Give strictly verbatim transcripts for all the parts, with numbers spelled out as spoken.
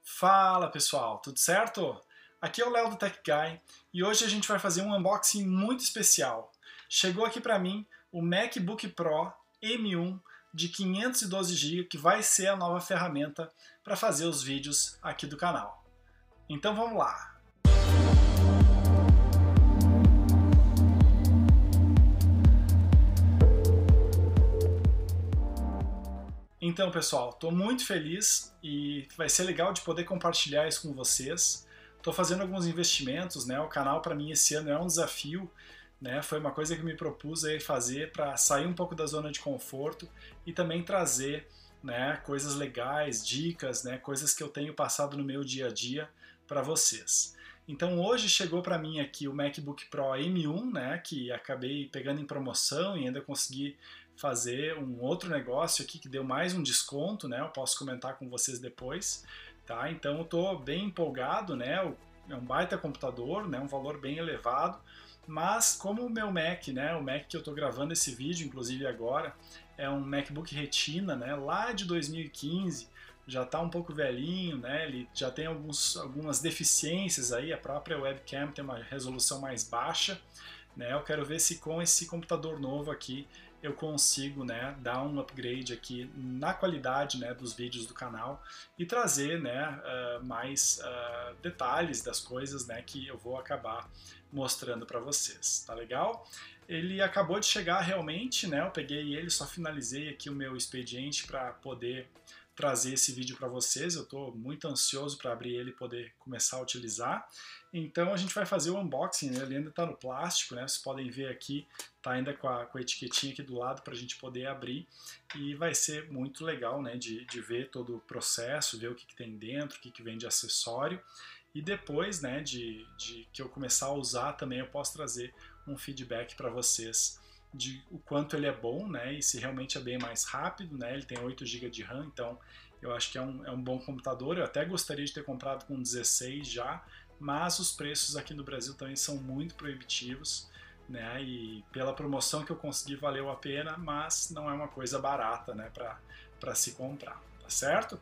Fala pessoal, tudo certo? Aqui é o Léo do Tech Guy e hoje a gente vai fazer um unboxing muito especial. Chegou aqui para mim o MacBook Pro M um de quinhentos e doze gigas, que vai ser a nova ferramenta para fazer os vídeos aqui do canal. Então vamos lá! Então pessoal, estou muito feliz e vai ser legal de poder compartilhar isso com vocês. Estou fazendo alguns investimentos, né? O canal para mim esse ano é um desafio, né? Foi uma coisa que eu me propus aí fazer para sair um pouco da zona de conforto e também trazer, né, coisas legais, dicas, né, coisas que eu tenho passado no meu dia a dia para vocês. Então hoje chegou para mim aqui o MacBook Pro M um, né, que acabei pegando em promoção e ainda consegui fazer um outro negócio aqui que deu mais um desconto, né? Eu posso comentar com vocês depois, tá? Então eu tô bem empolgado, né? É um baita computador, né? Um valor bem elevado, mas como o meu Mac, né? O Mac que eu tô gravando esse vídeo, inclusive agora, é um MacBook Retina, né? Lá de dois mil e quinze, já está um pouco velhinho, né? Ele já tem alguns, algumas deficiências aí, a própria webcam tem uma resolução mais baixa, né? Eu quero ver se com esse computador novo aqui eu consigo, né, dar um upgrade aqui na qualidade, né, dos vídeos do canal e trazer, né, uh, mais uh, detalhes das coisas, né, que eu vou acabar mostrando para vocês, tá legal? Ele acabou de chegar realmente, né, eu peguei ele, só finalizei aqui o meu expediente para poder trazer esse vídeo para vocês. Eu estou muito ansioso para abrir ele e poder começar a utilizar. Então a gente vai fazer o unboxing, né? Ele ainda está no plástico, né? Vocês podem ver aqui, está ainda com a, com a etiquetinha aqui do lado para a gente poder abrir, e vai ser muito legal, né, de, de ver todo o processo, ver o que, que tem dentro, o que, que vem de acessório, e depois, né, de, de que eu começar a usar também eu posso trazer um feedback para vocês de o quanto ele é bom, né, e se realmente é bem mais rápido, né, ele tem oito gigas de RAM, então eu acho que é um, é um bom computador. Eu até gostaria de ter comprado com dezesseis já, mas os preços aqui no Brasil também são muito proibitivos, né, e pela promoção que eu consegui valeu a pena, mas não é uma coisa barata, né, para se comprar, tá certo?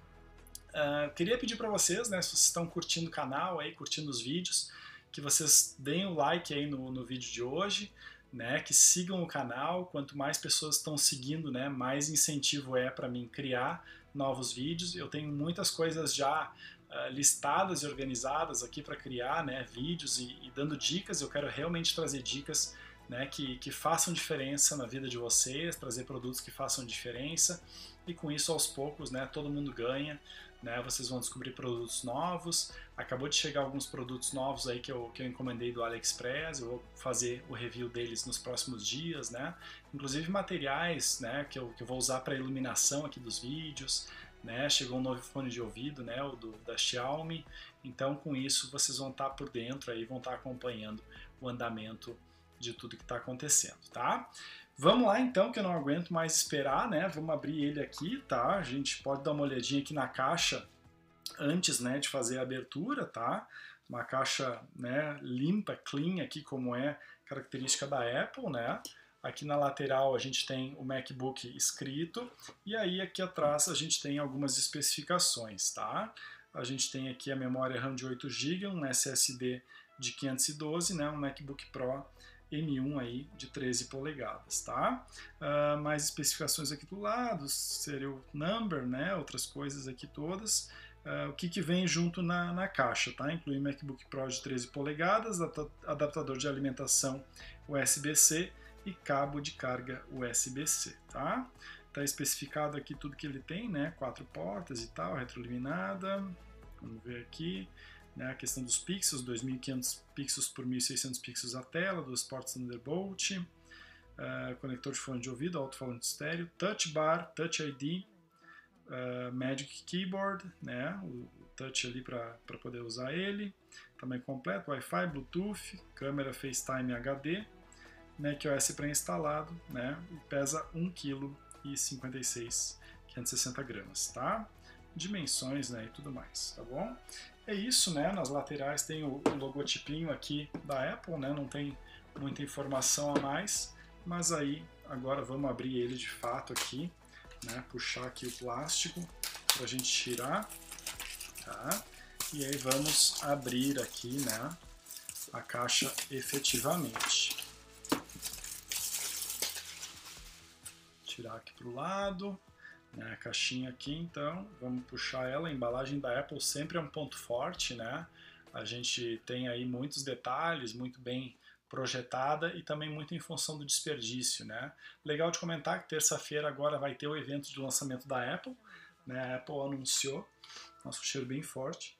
Uh, queria pedir para vocês, né, se vocês estão curtindo o canal, aí, curtindo os vídeos, que vocês deem o like aí no, no vídeo de hoje, né, que sigam o canal. Quanto mais pessoas estão seguindo, né, mais incentivo é para mim criar novos vídeos. Eu tenho muitas coisas já uh, listadas e organizadas aqui para criar, né, vídeos e, e dando dicas. Eu quero realmente trazer dicas, né, que, que façam diferença na vida de vocês, trazer produtos que façam diferença, e com isso aos poucos, né, todo mundo ganha, né, vocês vão descobrir produtos novos. Acabou de chegar alguns produtos novos aí que eu, que eu encomendei do AliExpress, eu vou fazer o review deles nos próximos dias, né, inclusive materiais, né, que, eu, que eu vou usar para iluminação aqui dos vídeos, né, chegou um novo fone de ouvido, né, o do, da Xiaomi, então com isso vocês vão estar por dentro aí, vão estar acompanhando o andamento de tudo que está acontecendo, tá? Vamos lá então, que eu não aguento mais esperar, né? Vamos abrir ele aqui, tá? A gente pode dar uma olhadinha aqui na caixa antes, né, de fazer a abertura, tá? Uma caixa, né, limpa, clean aqui, como é característica da Apple, né? Aqui na lateral a gente tem o MacBook escrito, e aí aqui atrás a gente tem algumas especificações, tá? A gente tem aqui a memória RAM de oito gigas, um S S D de quinhentos e doze, né, um MacBook Pro M um aí de treze polegadas, tá? Uh, mais especificações aqui do lado, serial number, né? Outras coisas aqui todas. Uh, o que, que vem junto na, na caixa, tá? Inclui MacBook Pro de treze polegadas, adaptador de alimentação U S B C e cabo de carga U S B C, tá? Tá especificado aqui tudo que ele tem, né? Quatro portas e tal, retroiluminada. Vamos ver aqui. A questão dos pixels, dois mil e quinhentos pixels por mil e seiscentos pixels a tela, duas portas Thunderbolt, uh, conector de fone de ouvido, alto-falante estéreo, touch bar, touch I D, uh, Magic Keyboard, né, o touch ali para poder usar ele, tamanho completo, Wi-Fi, Bluetooth, câmera FaceTime H D, macOS pré-instalado, né, e pesa um vírgula cinquenta e seis quilos, quinhentos e sessenta gramas, tá? Dimensões, né, e tudo mais, tá bom? É isso, né? Nas laterais tem o, o logotipinho aqui da Apple, né? Não tem muita informação a mais, mas aí agora vamos abrir ele de fato aqui, né? Puxar aqui o plástico para a gente tirar, tá? E aí vamos abrir aqui, né, a caixa efetivamente. Tirar aqui para o lado, né, a caixinha aqui, então vamos puxar ela. A embalagem da Apple sempre é um ponto forte, né? A gente tem aí muitos detalhes, muito bem projetada e também muito em função do desperdício, né? Legal de comentar que terça-feira agora vai ter o evento de lançamento da Apple, né? A Apple anunciou, nosso cheiro bem forte,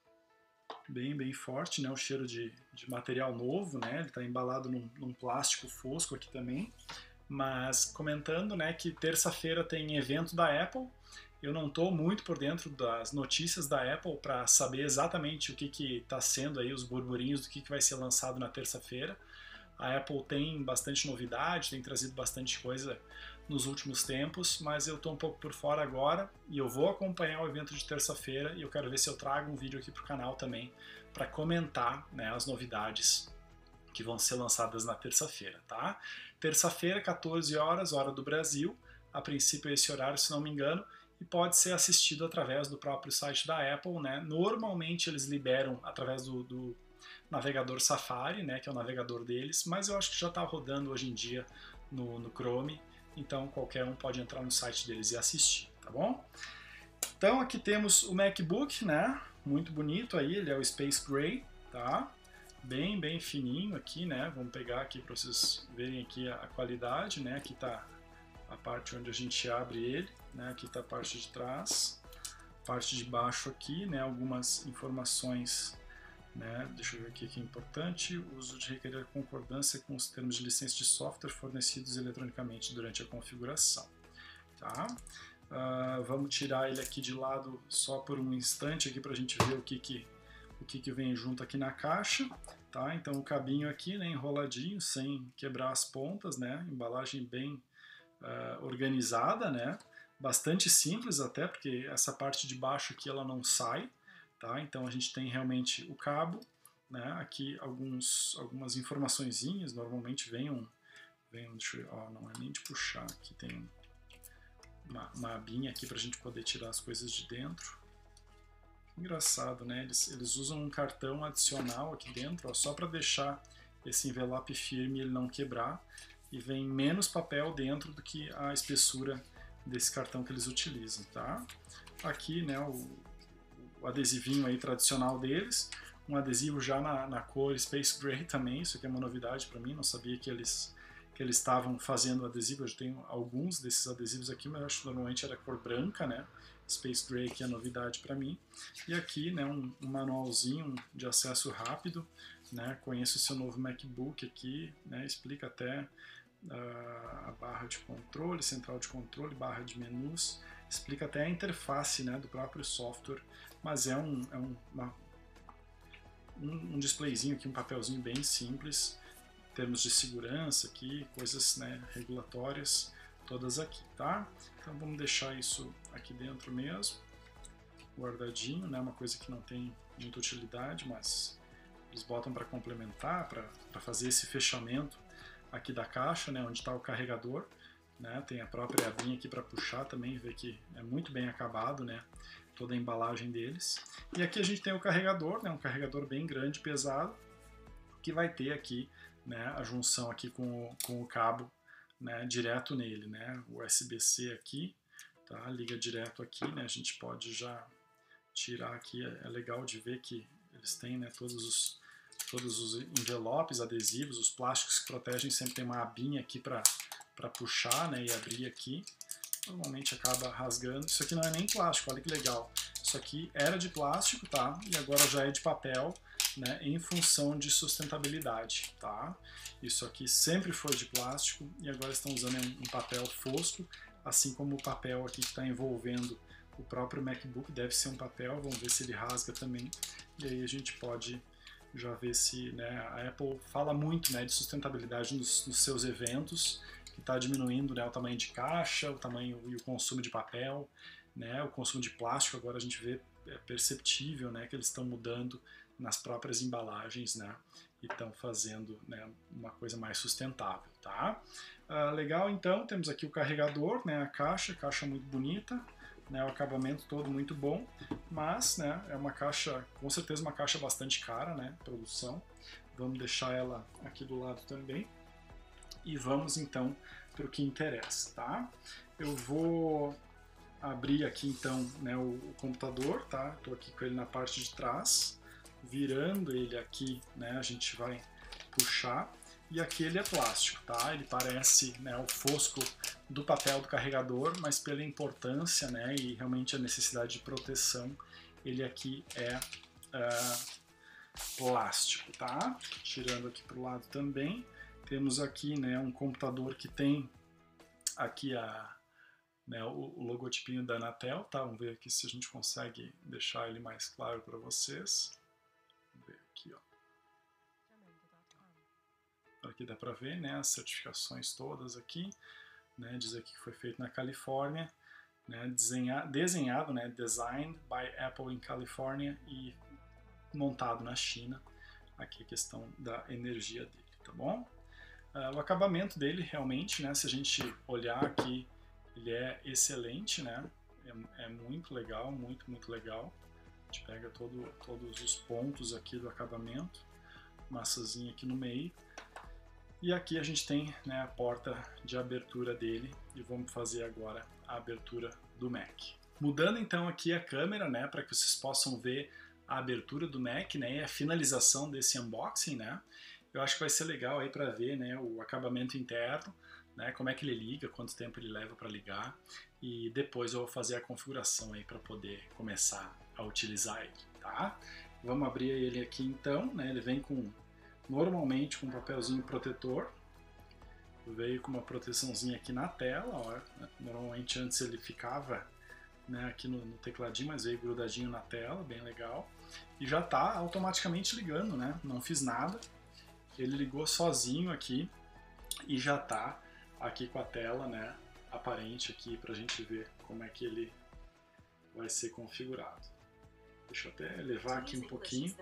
bem bem forte, né? O cheiro de, de material novo, né? Ele está embalado num, num plástico fosco aqui também. Mas comentando, né, que terça-feira tem evento da Apple. Eu não estou muito por dentro das notícias da Apple para saber exatamente o que está sendo aí os burburinhos do que, que vai ser lançado na terça-feira. A Apple tem bastante novidade, tem trazido bastante coisa nos últimos tempos, mas eu estou um pouco por fora agora e eu vou acompanhar o evento de terça-feira e eu quero ver se eu trago um vídeo aqui para o canal também para comentar, né, as novidades que vão ser lançadas na terça-feira, tá? Terça-feira, quatorze horas, hora do Brasil. A princípio é esse horário, se não me engano, e pode ser assistido através do próprio site da Apple, né? Normalmente eles liberam através do, do navegador Safari, né? Que é o navegador deles, mas eu acho que já está rodando hoje em dia no, no Chrome, então qualquer um pode entrar no site deles e assistir, tá bom? Então aqui temos o MacBook, né? Muito bonito aí, ele é o Space Gray, tá? Bem, bem fininho aqui, né? Vamos pegar aqui para vocês verem aqui a, a qualidade, né? Aqui tá a parte onde a gente abre ele, né? Aqui tá a parte de trás, parte de baixo aqui, né? Algumas informações, né? Deixa eu ver aqui que é importante: o uso de requerer concordância com os termos de licença de software fornecidos eletronicamente durante a configuração, tá? Uh, vamos tirar ele aqui de lado só por um instante aqui para a gente ver o que que o que, que vem junto aqui na caixa, tá? Então o cabinho aqui, né, enroladinho, sem quebrar as pontas, né? Embalagem bem uh, organizada, né? Bastante simples até, porque essa parte de baixo aqui ela não sai, tá? Então a gente tem realmente o cabo, né? Aqui alguns, algumas informaçõezinhas, normalmente vem um, vem um, deixa eu, ó, não é nem de puxar, aqui tem uma, uma abinha aqui para a gente poder tirar as coisas de dentro. Engraçado, né? Eles, eles usam um cartão adicional aqui dentro, ó, só para deixar esse envelope firme e ele não quebrar. E vem menos papel dentro do que a espessura desse cartão que eles utilizam, tá? Aqui, né, o, o adesivinho aí tradicional deles, um adesivo já na, na cor Space Gray também. Isso aqui é uma novidade para mim, não sabia que eles que eles estavam fazendo adesivo. Eu já tenho alguns desses adesivos aqui, mas eu acho que normalmente era cor branca, né? Space Gray, que é novidade para mim. E aqui, né, um, um manualzinho de acesso rápido, né? Conheça o seu novo MacBook aqui, né? Explica até uh, a barra de controle, central de controle, barra de menus, explica até a interface, né, do próprio software, mas é um, é um, uma, um, um displayzinho aqui, um papelzinho bem simples, em termos de segurança aqui, coisas, né, regulatórias, todas aqui, tá? Então vamos deixar isso aqui dentro mesmo, guardadinho, né? Uma coisa que não tem muita utilidade, mas eles botam para complementar, para fazer esse fechamento aqui da caixa, né? Onde está o carregador, né? Tem a própria abinha aqui para puxar também, ver que é muito bem acabado, né? Toda a embalagem deles. E aqui a gente tem o carregador, né? Um carregador bem grande, pesado, que vai ter aqui, né, a junção aqui com o, com o cabo, né, direto nele, né, U S B C aqui, tá, liga direto aqui, né, a gente pode já tirar aqui, é, é legal de ver que eles têm, né, todos os, todos os envelopes, adesivos, os plásticos que protegem, sempre tem uma abinha aqui para para puxar, né, e abrir aqui, normalmente acaba rasgando. Isso aqui não é nem plástico, olha que legal, isso aqui era de plástico, tá, e agora já é de papel, né, em função de sustentabilidade, tá? Isso aqui sempre foi de plástico e agora estão usando um papel fosco, assim como o papel aqui que está envolvendo o próprio MacBook, deve ser um papel, vamos ver se ele rasga também, e aí a gente pode já ver se, né, a Apple fala muito, né, de sustentabilidade nos, nos seus eventos, que está diminuindo, né, o tamanho de caixa, o tamanho e o consumo de papel, né, o consumo de plástico. Agora a gente vê, é perceptível, né, que eles estão mudando nas próprias embalagens, né, e estão fazendo, né, uma coisa mais sustentável, tá? Ah, legal, então, temos aqui o carregador, né, a caixa, caixa muito bonita, né, o acabamento todo muito bom, mas, né, é uma caixa, com certeza uma caixa bastante cara, né, produção. Vamos deixar ela aqui do lado também. E vamos então para o que interessa, tá? Eu vou abrir aqui então, né, o, o computador, tá? Estou aqui com ele na parte de trás, virando ele aqui, né, a gente vai puxar, e aqui ele é plástico, tá? Ele parece, né, o fosco do papel do carregador, mas pela importância, né, e realmente a necessidade de proteção, ele aqui é uh, plástico, tá? Tirando aqui para o lado também. Temos aqui, né, um computador que tem aqui a, né, o, o logotipinho da Anatel, tá? Vamos ver aqui se a gente consegue deixar ele mais claro para vocês. Vamos ver aqui, ó. Aqui dá para ver, né, as certificações todas aqui, né, diz aqui que foi feito na Califórnia, né, desenha, desenhado, né, designed by Apple in California e montado na China. Aqui a questão da energia dele, tá bom? Uh, o acabamento dele realmente, né, se a gente olhar aqui, ele é excelente, né, é, é muito legal, muito, muito legal. A gente pega todo, todos os pontos aqui do acabamento, massazinha aqui no meio. E aqui a gente tem, né, a porta de abertura dele e vamos fazer agora a abertura do Mac. Mudando então aqui a câmera, né, para que vocês possam ver a abertura do Mac, né, e a finalização desse unboxing, né. Eu acho que vai ser legal aí para ver, né, o acabamento interno, né, como é que ele liga, quanto tempo ele leva para ligar, e depois eu vou fazer a configuração aí para poder começar a utilizar ele, tá? Vamos abrir ele aqui então, né, ele vem com, normalmente com um papelzinho protetor, veio com uma proteçãozinha aqui na tela, ó, normalmente antes ele ficava, né, aqui no, no tecladinho, mas veio grudadinho na tela, bem legal, e já está automaticamente ligando, né, não fiz nada. Ele ligou sozinho aqui e já está aqui com a tela, né, aparente aqui para a gente ver como é que ele vai ser configurado. Deixa eu até levar aqui um pouquinho.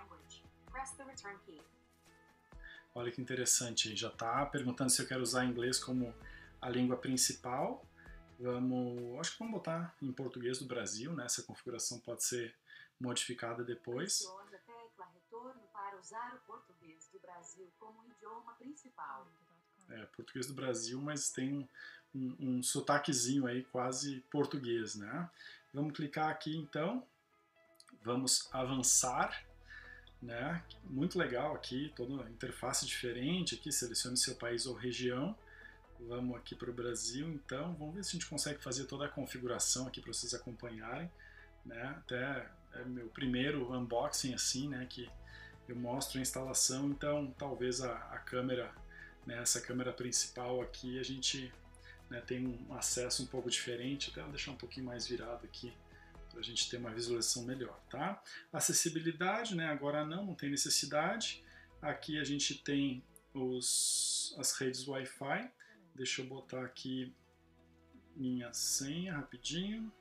Olha que interessante, já está perguntando se eu quero usar inglês como a língua principal. Vamos, acho que vamos botar em português do Brasil, né? Essa configuração pode ser modificada depois. Para usar o português do Brasil como idioma principal. É, português do Brasil, mas tem um, um, um sotaquezinho aí quase português, né? Vamos clicar aqui então, vamos avançar, né? Muito legal aqui, toda a interface diferente aqui, selecione seu país ou região. Vamos aqui para o Brasil então, vamos ver se a gente consegue fazer toda a configuração aqui para vocês acompanharem, né? Até é meu primeiro unboxing assim, né? Que eu mostro a instalação, então talvez a, a câmera, né, essa câmera principal aqui, a gente, né, tem um acesso um pouco diferente, até vou deixar um pouquinho mais virado aqui, para a gente ter uma visualização melhor, tá? Acessibilidade, né, agora não, não tem necessidade. Aqui a gente tem os, as redes Wi-Fi, deixa eu botar aqui minha senha rapidinho.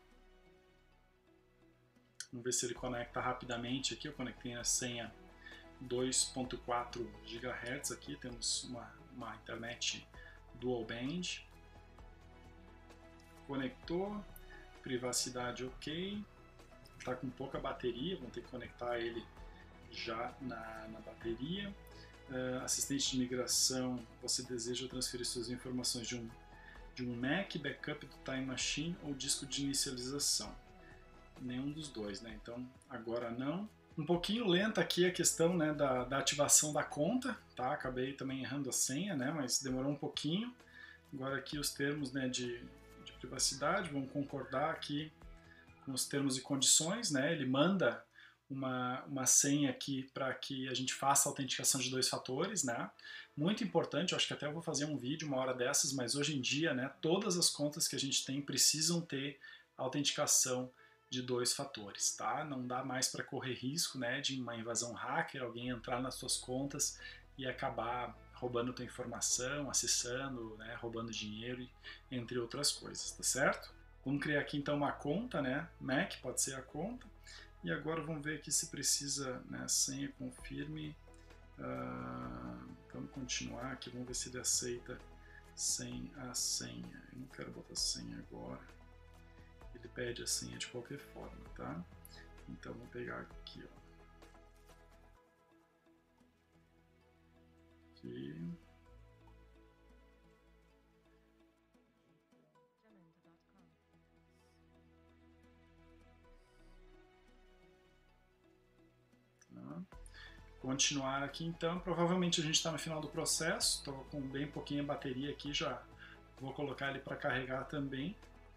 Vamos ver se ele conecta rapidamente aqui, eu conectei a senha dois ponto quatro gigahertz aqui, temos uma, uma internet dual band. Conectou, privacidade ok, está com pouca bateria, vamos ter que conectar ele já na, na bateria. Uh, assistente de migração, você deseja transferir suas informações de um, de um Mac, backup do Time Machine ou disco de inicialização? Nenhum dos dois, né? Então agora não. Um pouquinho lenta aqui a questão, né, da, da ativação da conta, tá? Acabei também errando a senha, né, mas demorou um pouquinho. Agora aqui os termos, né, de, de privacidade, vamos concordar aqui com os termos e condições, né? Ele manda uma, uma senha aqui para que a gente faça a autenticação de dois fatores, né? Muito importante, eu acho que até eu vou fazer um vídeo uma hora dessas, mas hoje em dia, né, todas as contas que a gente tem precisam ter autenticação de dois fatores, tá? Não dá mais para correr risco, né, de uma invasão hacker, alguém entrar nas suas contas e acabar roubando tua informação, acessando, né, roubando dinheiro, entre outras coisas, tá certo? Vamos criar aqui então uma conta, né, Mac, pode ser a conta, e agora vamos ver aqui se precisa, né, senha, confirme, uh, vamos continuar aqui, vamos ver se ele aceita sem a senha, eu não quero botar senha agora. ele pede a senha de qualquer forma, tá? Então vou pegar aqui, ó. Aqui. Tá. Continuar aqui então, provavelmente a gente está no final do processo, estou com bem pouquinha bateria aqui, já vou colocar ele para carregar também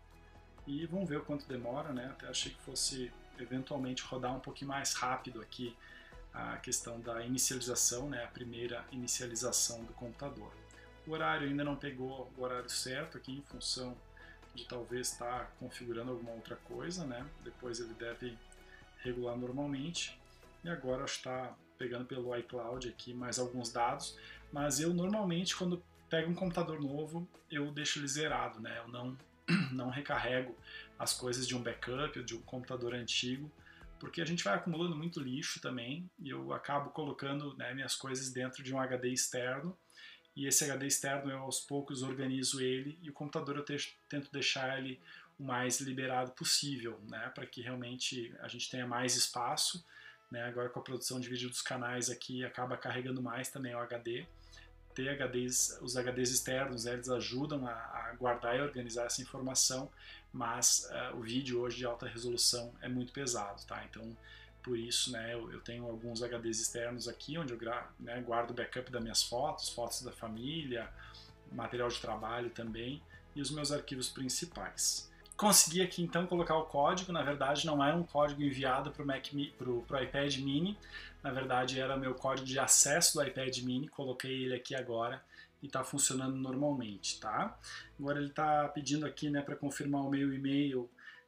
e vamos ver o quanto demora, né? Até achei que fosse eventualmente rodar um pouquinho mais rápido aqui a questão da inicialização, né? A primeira inicialização do computador. O horário ainda não pegou o horário certo aqui em função de talvez estar configurando alguma outra coisa, né? Depois ele deve regular normalmente e agora está pegando pelo iCloud aqui mais alguns dados, mas eu normalmente quando pego um computador novo eu deixo ele zerado, né? Eu não, não recarrego as coisas de um backup ou de um computador antigo, porque a gente vai acumulando muito lixo também e eu acabo colocando, né, minhas coisas dentro de um H D externo e esse H D externo eu aos poucos organizo ele e o computador eu te, tento deixar ele o mais liberado possível, né, para que realmente a gente tenha mais espaço. Né, agora com a produção de vídeo dos canais aqui acaba carregando mais também o H D. Ter H Ds, os H Ds externos, né, eles ajudam a, a guardar e organizar essa informação, mas uh, o vídeo hoje de alta resolução é muito pesado, tá? Então por isso, né, eu, eu tenho alguns H Ds externos aqui onde eu gra, né, guardo o backup das minhas fotos, fotos da família, material de trabalho também e os meus arquivos principais. Consegui aqui então colocar o código, na verdade não era um código enviado para o Mac, pro, pro iPad mini, na verdade era meu código de acesso do iPad mini, coloquei ele aqui agora e está funcionando normalmente, tá? Agora ele está pedindo aqui, né, para confirmar o meu e-mail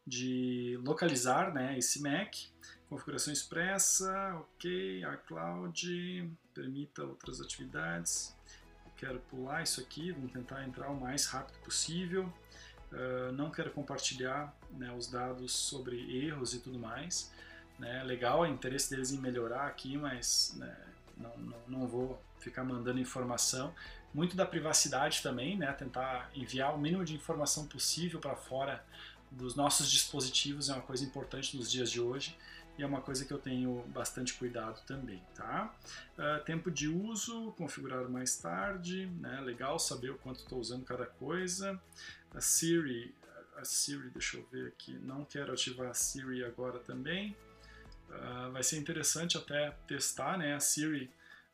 de localizar, né, esse Mac, configuração expressa, ok, iCloud, permita outras atividades, eu quero pular isso aqui, vamos tentar entrar o mais rápido possível. Uh, não quero compartilhar, né, os dados sobre erros e tudo mais, né, legal, é interesse deles em melhorar aqui, mas né, não, não, não vou ficar mandando informação, muito da privacidade também, né, tentar enviar o mínimo de informação possível para fora dos nossos dispositivos é uma coisa importante nos dias de hoje e é uma coisa que eu tenho bastante cuidado também, tá? Uh, tempo de uso, configurar mais tarde, né, legal saber o quanto estou usando cada coisa. A Siri, a Siri, deixa eu ver aqui, não quero ativar a Siri agora também. Uh, vai ser interessante até testar, né, a Siri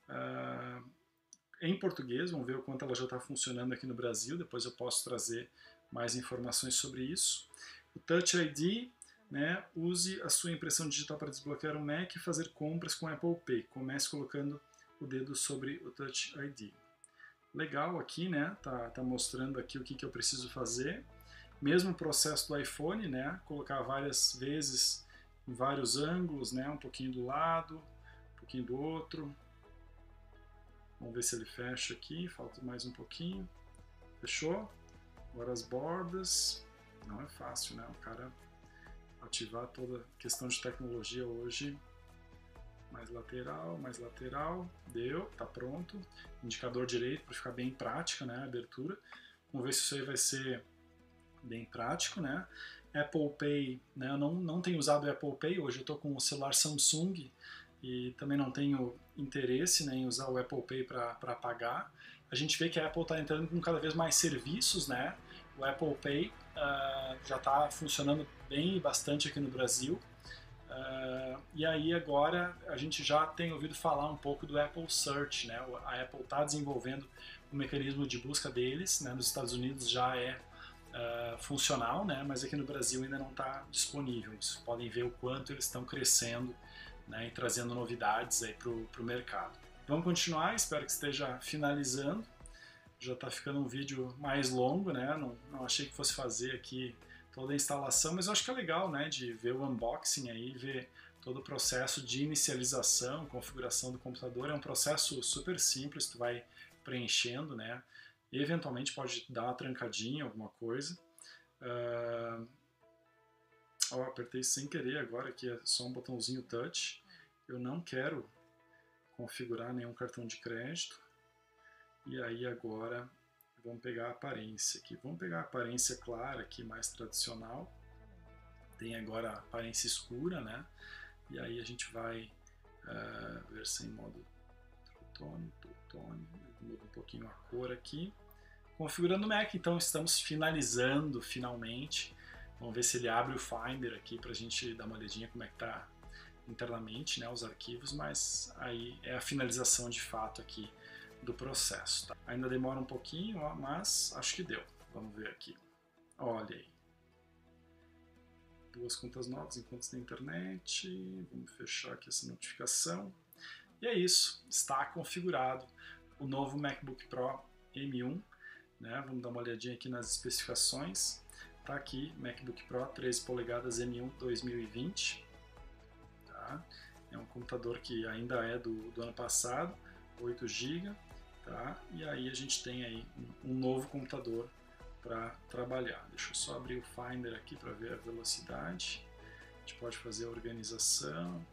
uh, em português, vamos ver o quanto ela já está funcionando aqui no Brasil, depois eu posso trazer mais informações sobre isso. O Touch I D, né, use a sua impressão digital para desbloquear um Mac e fazer compras com Apple Pay. Comece colocando o dedo sobre o Touch I D. Legal aqui, né? Tá, tá mostrando aqui o que, que eu preciso fazer. Mesmo processo do iPhone, né? Colocar várias vezes em vários ângulos, né? Um pouquinho do lado, um pouquinho do outro. Vamos ver se ele fecha aqui. Falta mais um pouquinho. Fechou? Agora as bordas. Não é fácil, né? O cara ativar toda a questão de tecnologia hoje. Mais lateral, mais lateral, deu, tá pronto. Indicador direito para ficar bem prática, né, a abertura. Vamos ver se isso aí vai ser bem prático, né. Apple Pay, né, eu não, não tenho usado o Apple Pay, hoje eu estou com o celular Samsung e também não tenho interesse, né, em usar o Apple Pay para pagar. A gente vê que a Apple está entrando com cada vez mais serviços, né. O Apple Pay uh, já está funcionando bem e bastante aqui no Brasil. Uh, e aí agora a gente já tem ouvido falar um pouco do Apple Search, né? A Apple está desenvolvendo o mecanismo de busca deles, né? Nos Estados Unidos já é uh, funcional, né? Mas aqui no Brasil ainda não está disponível. Vocês podem ver o quanto eles estão crescendo, né? E trazendo novidades aí para o mercado. Vamos continuar, espero que esteja finalizando. Já está ficando um vídeo mais longo, né? Não, não achei que fosse fazer aqui toda a instalação, mas eu acho que é legal, né, de ver o unboxing aí, ver todo o processo de inicialização, configuração do computador. É um processo super simples, tu vai preenchendo, né, e eventualmente pode dar uma trancadinha, alguma coisa. Uh... Oh, apertei sem querer agora, aqui é só um botãozinho touch. Eu não quero configurar nenhum cartão de crédito. E aí agora vamos pegar a aparência aqui. Vamos pegar a aparência clara aqui, mais tradicional. tem agora a aparência escura, né? E aí a gente vai uh, ver se em modo Tone, Tone, muda um pouquinho a cor aqui. Configurando o Mac, então estamos finalizando finalmente. Vamos ver se ele abre o Finder aqui para a gente dar uma olhadinha como é que está internamente, né, os arquivos, mas aí é a finalização de fato aqui do processo. Tá? Ainda demora um pouquinho, ó, mas acho que deu. Vamos ver aqui. Olha aí. Duas contas novas em contas da internet. Vamos fechar aqui essa notificação. E é isso, está configurado o novo MacBook Pro M um. Né? Vamos dar uma olhadinha aqui nas especificações. Tá aqui, MacBook Pro treze polegadas M um dois mil e vinte. Tá? É um computador que ainda é do, do ano passado, oito gigas. Tá? E aí a gente tem aí um, um novo computador para trabalhar. Deixa eu só abrir o Finder aqui para ver a velocidade. A gente pode fazer a organização.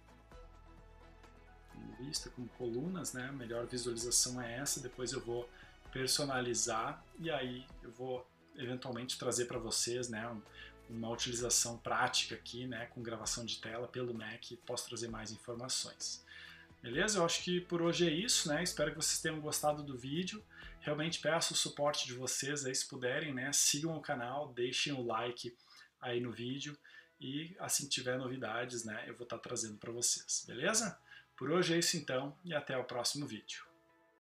Lista com colunas, né? A melhor visualização é essa. Depois eu vou personalizar e aí eu vou eventualmente trazer para vocês, né, um, uma utilização prática aqui, né, com gravação de tela pelo Mac. Posso trazer mais informações. Beleza? Eu acho que por hoje é isso, né? Espero que vocês tenham gostado do vídeo. Realmente peço o suporte de vocês aí, se puderem, né? Sigam o canal, deixem o like aí no vídeo e assim que tiver novidades, né, eu vou estar trazendo para vocês. Beleza? Por hoje é isso então e até o próximo vídeo.